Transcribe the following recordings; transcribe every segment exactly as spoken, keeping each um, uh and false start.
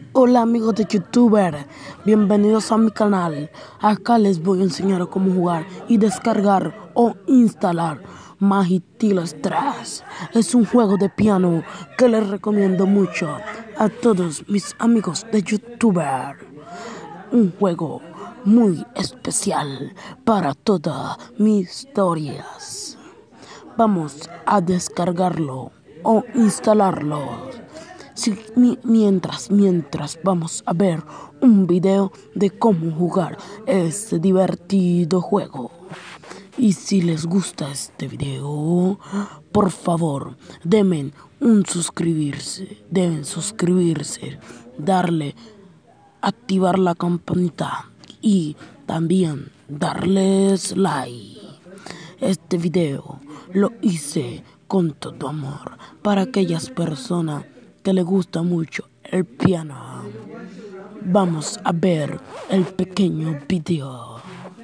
Hola amigos de YouTuber, bienvenidos a mi canal. Acá les voy a enseñar cómo jugar y descargar o instalar Magitila tres. Es un juego de piano que les recomiendo mucho a todos mis amigos de YouTuber. Un juego muy especial para todas mis historias. Vamos a descargarlo o instalarlo. Si, mi, mientras, mientras vamos a ver un video de cómo jugar este divertido juego. Y si les gusta este video, por favor, denme un suscribirse, deben suscribirse, darle, activar la campanita y también darles like. Este video lo hice con todo amor para aquellas personas que le gusta mucho el piano. Vamos a ver el pequeño video.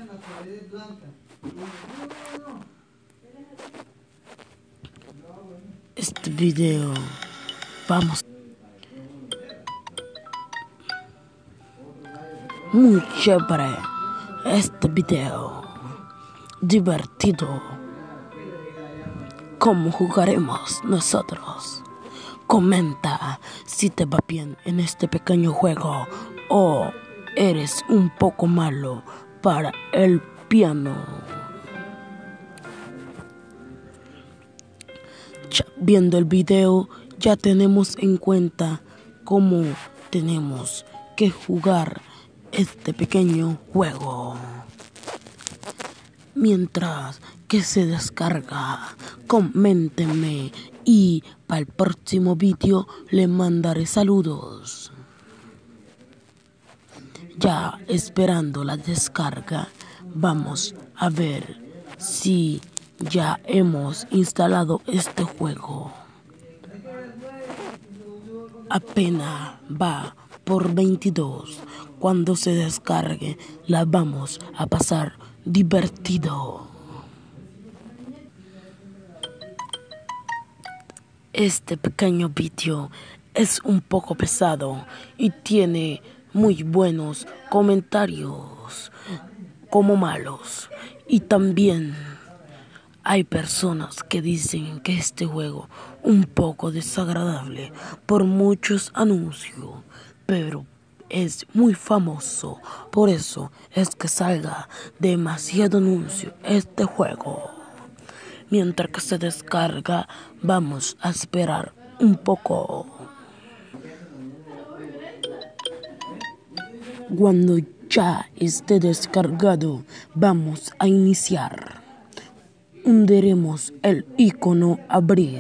Este video, vamos. Muy chévere este video. Divertido. ¿Cómo jugaremos nosotros? Comenta si te va bien en este pequeño juego o eres un poco malo para el piano. Ya viendo el video ya tenemos en cuenta cómo tenemos que jugar este pequeño juego. Mientras que se descarga, coméntenme y para el próximo vídeo le mandaré saludos. Ya esperando la descarga, vamos a ver si ya hemos instalado este juego. Apenas va por veintidós. Cuando se descargue, la vamos a pasar divertido. Este pequeño vídeo es un poco pesado y tiene muy buenos comentarios como malos. Y también hay personas que dicen que este juego un poco desagradable por muchos anuncios, pero es muy famoso, por eso es que salga demasiado anuncio este juego. Mientras que se descarga, vamos a esperar un poco. Cuando ya esté descargado, vamos a iniciar. Hundiremos el icono abrir.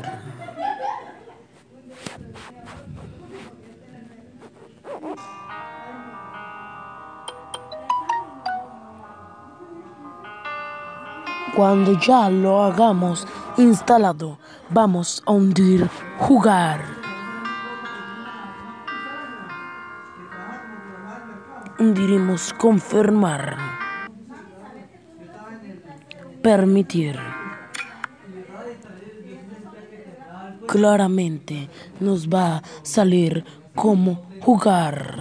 Cuando ya lo hagamos instalado, vamos a hundir jugar. Hundiremos confirmar. Permitir. Claramente nos va a salir cómo jugar.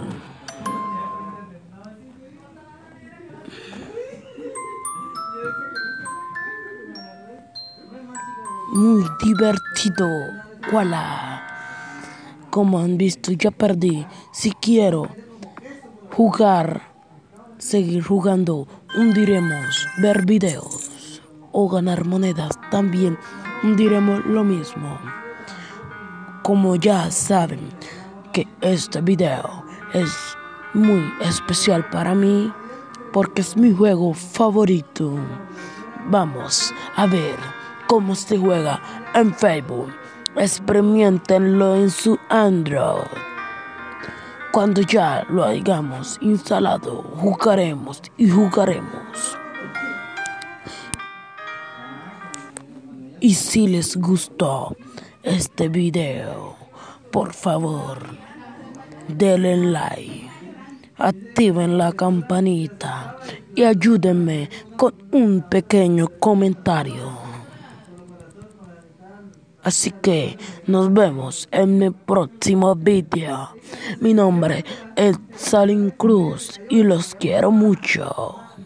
Muy divertido. Voilà. Como han visto, ya perdí. Si quiero jugar, seguir jugando, hundiremos ver videos o ganar monedas. También hundiremos lo mismo. Como ya saben que este video es muy especial para mí porque es mi juego favorito. Vamos a ver cómo se juega en Facebook. Experimentenlo en su Android. Cuando ya lo hayamos instalado, jugaremos y jugaremos. Y si les gustó este video, por favor, denle like, activen la campanita y ayúdenme con un pequeño comentario. Así que nos vemos en mi próximo vídeo. Mi nombre es Salín Cruz y los quiero mucho.